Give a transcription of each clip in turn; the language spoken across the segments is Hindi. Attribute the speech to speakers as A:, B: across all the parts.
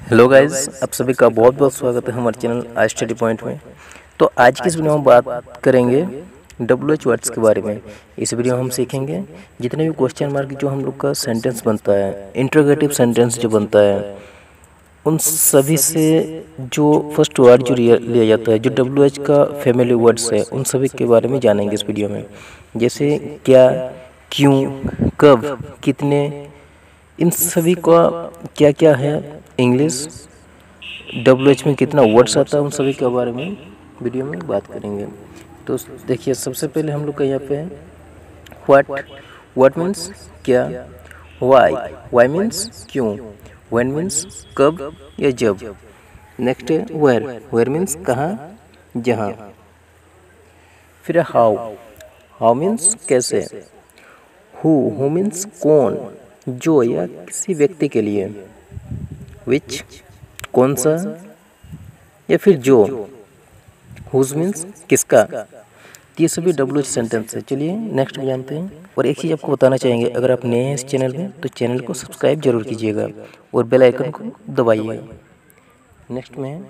A: हेलो गाइस, आप सभी का बहुत बहुत स्वागत है हमारे चैनल आज स्टडी पॉइंट में। तो आज की इस वीडियो में बात करेंगे WH वर्ड्स के बारे में। इस वीडियो में हम सीखेंगे जितने भी क्वेश्चन मार्क जो हम लोग का सेंटेंस बनता है, इंट्रोगेटिव सेंटेंस जो बनता है, उन सभी से जो फर्स्ट वर्ड जो लिया जाता है, जो WH का फैमिली वर्ड्स है, उन सभी के बारे में जानेंगे इस वीडियो में। जैसे क्या, क्यों, कब, कितने, इन सभी का क्या क्या है, इंग्लिश WH में कितना वर्ड्स आता है, उन सभी के बारे में वीडियो में बात करेंगे। तो देखिए, सबसे पहले हम लोग का यहाँ पे है व्हाट मीन्स क्या, वाई मीन्स क्यों, व्हेन मीन्स कब या जब। नेक्स्ट है वेयर मीन्स कहाँ, जहाँ। फिर है हाउ मीन्स कैसे। हु मीन्स कौन, जो या किसी व्यक्ति के लिए। विच कौन सा या फिर जो। हुज मीन्स किसका। ये सभी WH सेंटेंस है। चलिए नेक्स्ट में जानते हैं। और एक चीज़ आपको बताना चाहेंगे, अगर आप नए हैं इस चैनल में तो चैनल को सब्सक्राइब जरूर कीजिएगा और बेल आइकन को दबाइएगा। नेक्स्ट में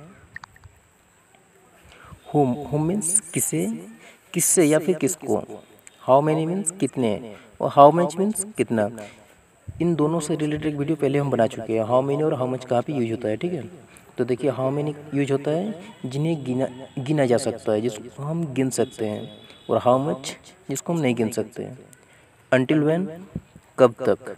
A: हुम मीन्स किसे, किससे या फिर किसको। हाउ मैनी मीन्स कितने, और हाउ मच मीन्स कितना। इन दोनों से रिलेटेड एक वीडियो पहले हम बना चुके हैं। हाउ मेनी और हाउ मच कहाँ पे यूज होता है, ठीक है। तो देखिए, हाउ मेनी यूज होता है जिन्हें गिना जा सकता है, जिसको हम गिन सकते हैं, और हाउ मच जिसको हम नहीं गिन सकते हैं। अंटिल व्हेन कब तक।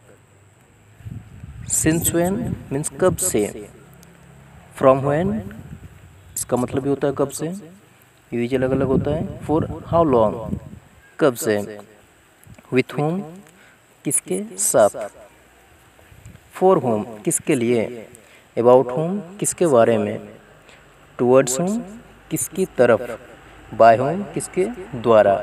A: सिंस व्हेन मीन्स कब से। फ्रॉम व्हेन इसका मतलब भी होता है कब से, यूज अलग अलग होता है। फॉर हाउ लॉन्ग कब से। विथ होम किसके साथ। फॉर होम किसके लिए। अबाउट होम किसके बारे में। टुवर्ड्स होम किसकी तरफ। बाय होम किसके द्वारा।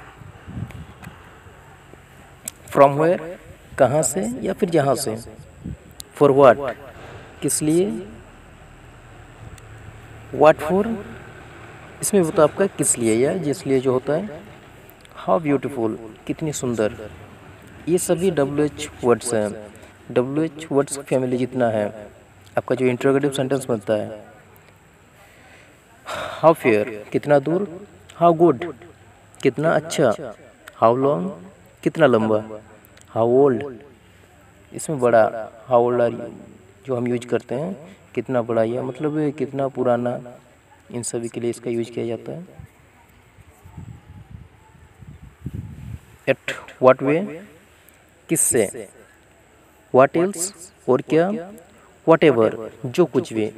A: फ्रॉम वेयर कहाँ से या फिर जहाँ से। फॉर व्हाट किस लिए। व्हाट फॉर इसमें होता है आपका किस लिए या जिस लिए जो होता है। हाउ ब्यूटीफुल कितनी सुंदर। ये सभी WH वर्ड्स हैं। WH वर्ड्स फैमिली जितना है आपका जो इंट्रोगेटिव सेंटेंस बनता है। हाउ फेयर कितना दूर। हाउ गुड कितना अच्छा। हाउ लॉन्ग कितना लंबा। हाउ ओल्ड इसमें बड़ा। हाउ ओल्ड आर यू जो हम यूज करते हैं, कितना बड़ा या मतलब कितना पुराना, इन सभी के लिए इसका यूज किया जाता है। एट व्हाट वे किससे। व्हाट एल्स और क्या। व्हाट एवर जो कुछ भी।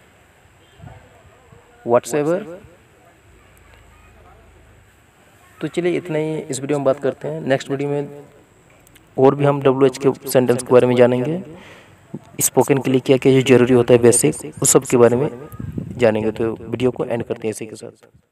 A: व्हाट्सएवर। तो चलिए इतना ही इस वीडियो में बात करते हैं। नेक्स्ट वीडियो में और भी हम WH के सेंटेंस के बारे में जानेंगे। स्पोकन के लिए क्या क्या जो जरूरी होता है बेसिक, उस सब के बारे में जानेंगे। तो वीडियो को एंड करते हैं इसी के साथ।